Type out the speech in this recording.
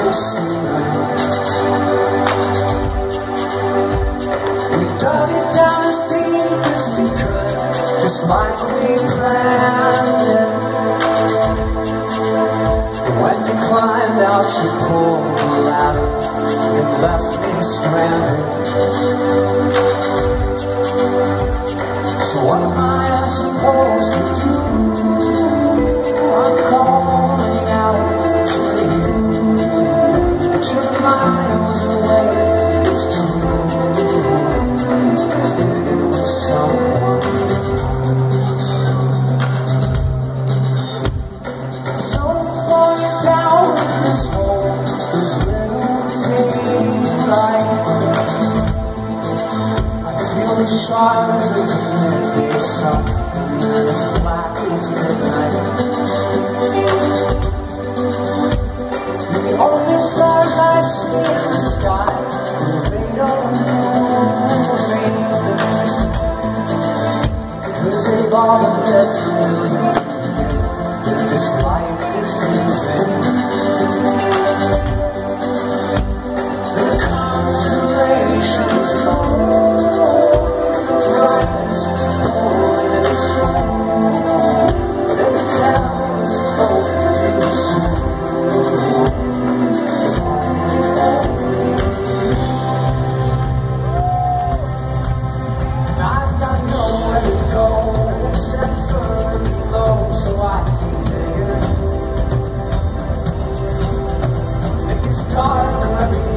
the ceiling. We dug it down as deep as we could, just like we planned it. When we climbed out, she pulled the ladder and left me stranded. So what am I supposed to do? I'm calling out to you, but you're miles away. It's true, living with someone. So far down in this hole, this little daylight, I feel the shards of the midday sun, and then as black as midnight. And the only stars I see in the sky, they don't know me, because they've all been dead for millions of years. They're just like diffusing. The constellations go, the brightest going in its home. Let me telescope you soon. I've got nowhere to go except for below, so I keep digging. It gets dark and every